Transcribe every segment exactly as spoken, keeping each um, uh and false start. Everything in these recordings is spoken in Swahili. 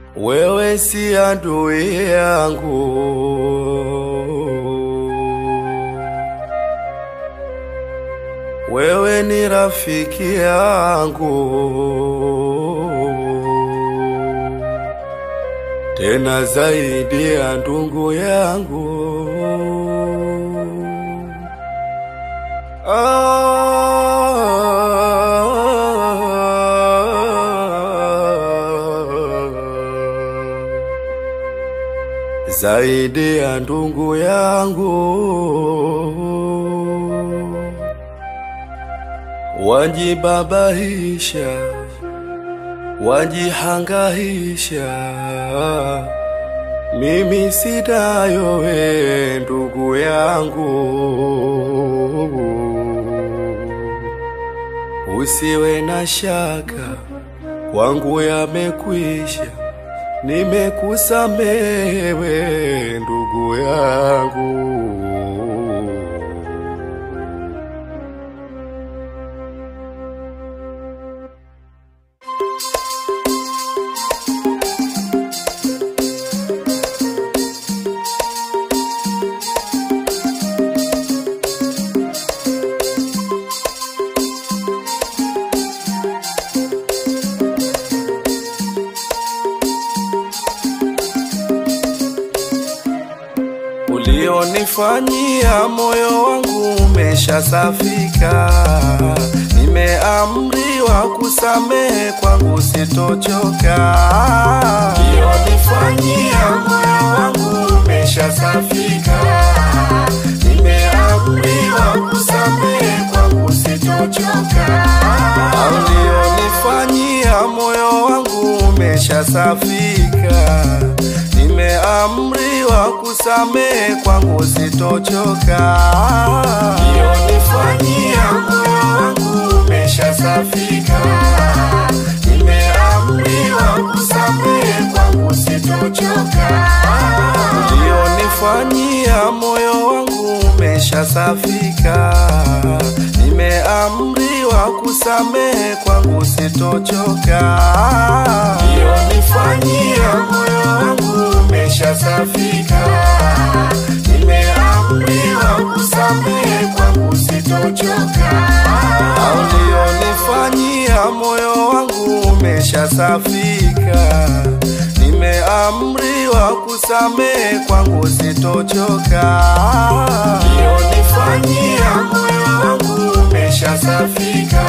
wewe si adui yangu, wewe ni rafiki yangu, tena zaidi ya ndugu yangu. Zaidi ya ndugu yangu, wajibabahisha, wajihangaisha, mimi sidayo we ndugu yangu. Usiwe na shaka, kwangu yamekwisha, nimekusamehe ndugu yangu. Ulionifanyia moyo wangu umeshasafika, nimeamriwa kusamehe, kwangu sitochoka. Ulionifanyia moyo wangu umeshasafika, nimeamriwa kusamehe, kwangu sitochoka. Ulionifanyia moyo wangu umeshasafika, nimeamriwa kusamehe, kwangu sitochoka. Ulionifanyia moyo wangu umeshasafika, nimeamriwa kusamehe, kwangu sitochoka. Ulionifanyia moyo wangu umeshasafika, nimeamriwa kusamehe, kwangu sitochoka. Ulionifanyia moyo wangu umeshasafika, nimeamriwa kusamehe, kwangu sitochoka. Ulionifanyia moyo wangu umeshasafika, nimeamriwa kusamehe, kwangu sitochoka. Ulionifanyia moyo wangu umeshasafika,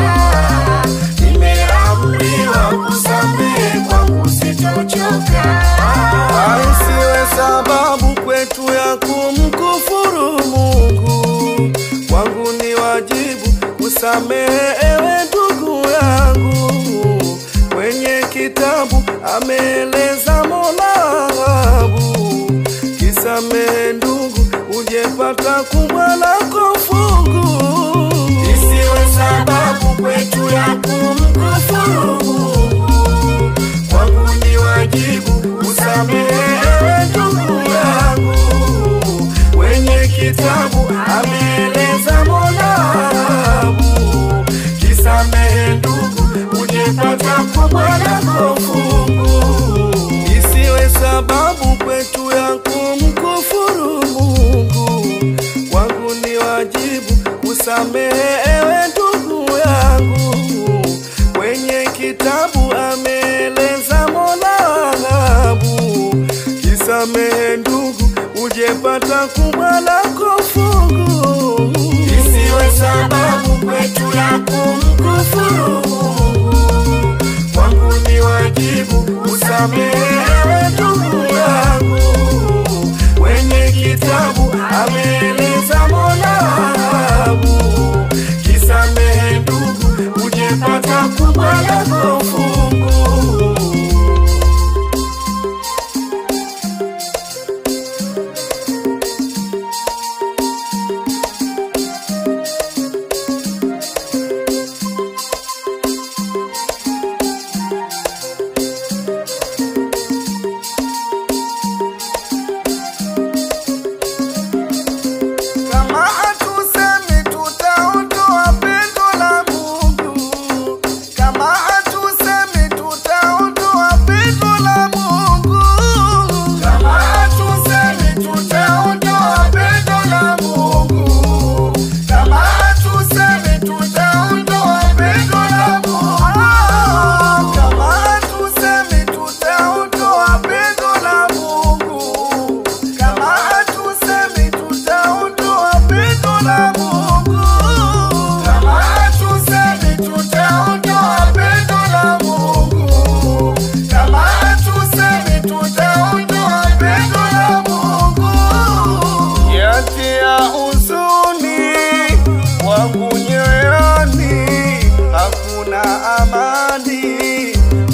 nimeamriwa kusamehe, kwangu sitochoka. Isiwe sababu kwetu ya kumkufuru Mungu, kwangu ni wajibu kusamehe ewe ndugu yangu. Kwenye kitabu ameeleza Mola wangu, kisamehe ndugu ujepata kubwa lako fungu. Isiwe sababu kwetu ya kumkufuru Mungu, kwangu ni wajibu kusamehe ewe ndugu yangu. Kwenye kitabu ameeleza Mola wangu, kisamehe ndugu ujepata kubwa lako fungu. Isiwe sababu kwetu ya kumkufuru Mungu, kwangu ni wajibu kusamehe ewe ndugu yangu. Kwenye kitabu ameeleza Mola wangu, kisamehe ndugu ujepata kubwa lako fungu. Isiwe sababu kwetu ya kumkufuru Mungu, kwangu ni wajibu kusamehe ewe ndugu yangu. Kwenye kitabu ameeleza Mola wangu, kisamehe ndugu ujepata kubwa lako fungu.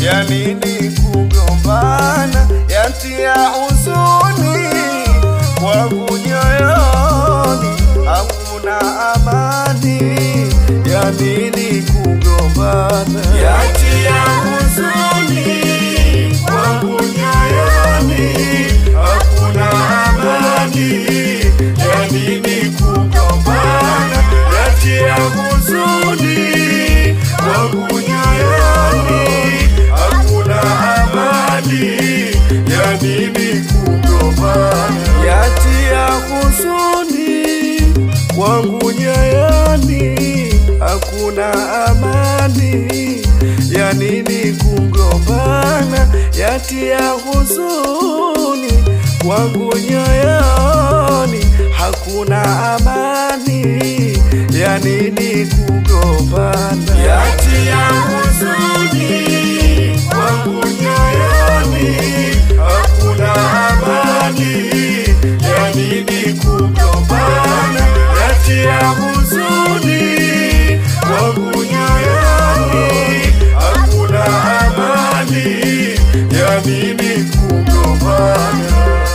ya nini kugombana, yatia huzuni kwangu nyoyoni, hakuna amani, ya nini kugombana, yatia huzuni kwangu nyoyoni, hakuna amani, ya nini kugombana, yatia huzuni kwangu nyoyoni, hakuna amani, ya nini kugombana, yatia huzuni kwangu nyoyoni, hakuna amani, ya nini kugombana, yatia huzuni kwangu nyoyoni, hakuna amani, ya nini kugombana, yatia huzuni kwangu nyoyoni, hakuna amani, ya nini kugombana, yatia huzuni kwangu nyoyoni, hakuna amani, ya nini kugombana.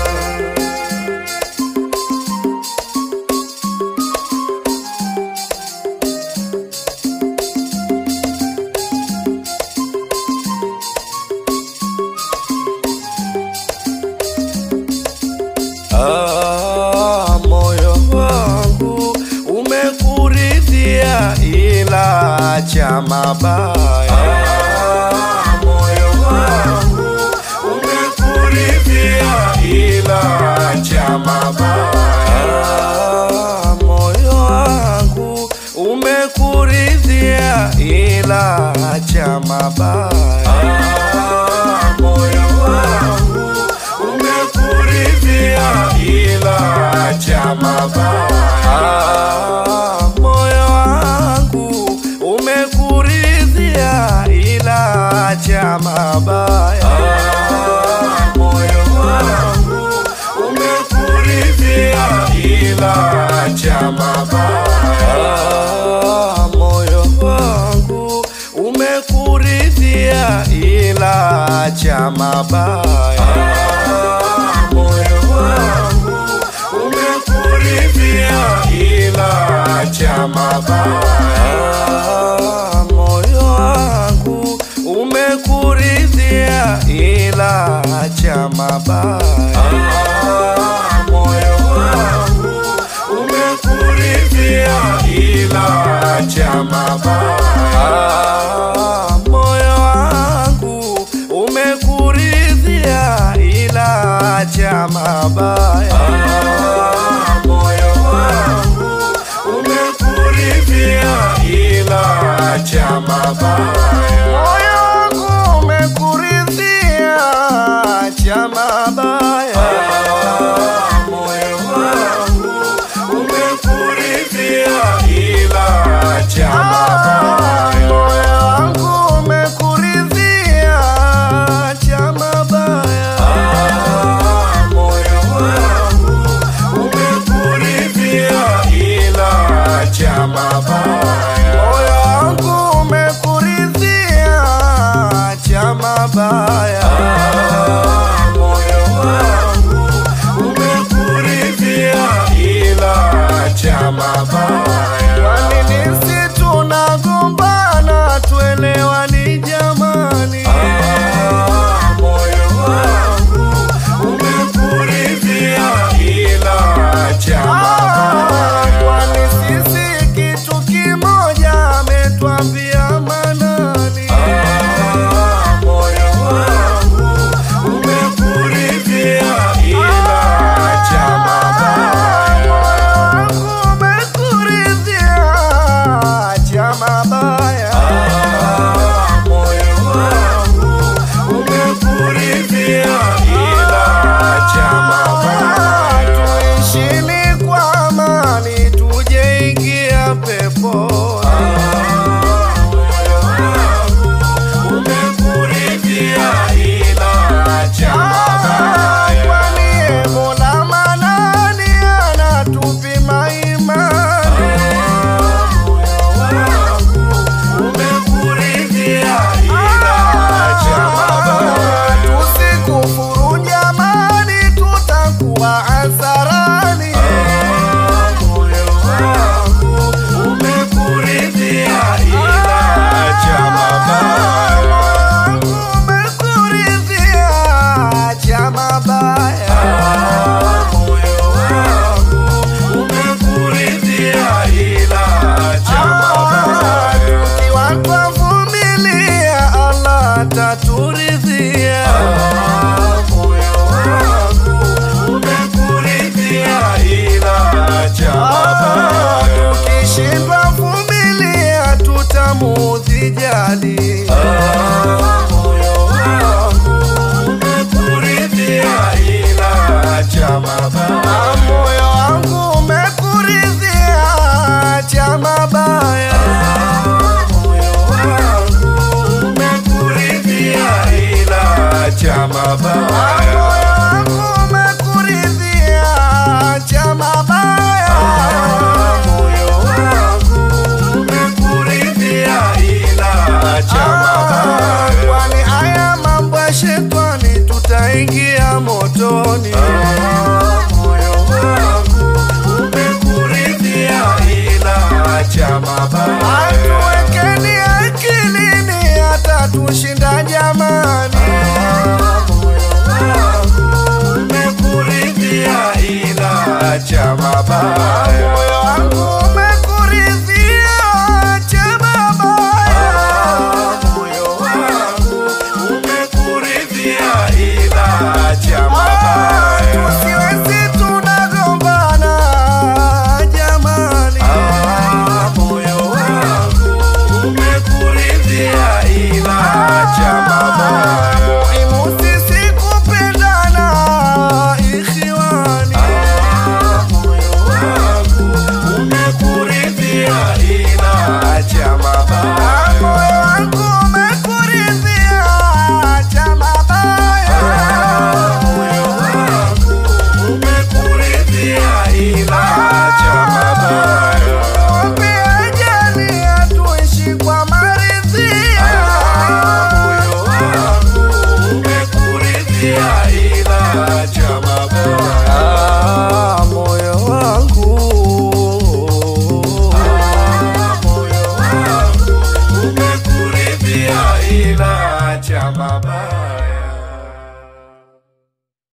Ah, moyo wangu umekuridhia, ila acha mabaya. Ah, moyo wangu umekuridhia, ila acha mabaya. Ah, moyo wangu umekuridhia, ila acha mabaya. Ah, moyo wangu umekuridhia, ila acha mabaya. Ah, moyo wangu umekuridhia, ila acha mabaya. Ah, moyo wangu umekuridhia, ila acha mabaya. Ah, moyo wangu umekuridhia, ila acha mabaya. Ah, moyo wangu umekuridhia, ila acha mabaya. Ah, moyo wangu umekuridhia, ila acha mabaya. Ah, moyo wangu umekuridhia, ila acha mabaya. Ah, moyo wangu umekuridhia, ila acha mabaya. Ah, moyo wangu umekuridhia, ila acha mabaya. Moyo wangu umekuridhia, acha mabaya. Ah, moyo wangu umekuridhia, ila acha mabaya. Moyo wangu umekuridhia, acha mabaya. Ah, moyo wangu umekuridhia, ila acha mabaya. Moyo wangu umekuridhia, unaturidhia. Moyo wangu umekuridhia, ila acha mabaya. Tukishindwa vumilia tutamudhi jadi. Moyo wangu umekuridhia, ila acha mabaya. Moyo wangu umekuridhia, acha mabaya. Moyo wangu umekuridhia, ila acha mabaya. Moyo wangu umekuridhia, acha mabaya. Moyo wangu umekuridhia, ila acha mabaya. Kwani haya mambo ya shetani tutaingia motoni. Moyo wangu umekuridhia, ila acha mabaya. Atuwekeni akilini atatushinda jamani. Moyo wangu umekuridhia, ila acha mabaya.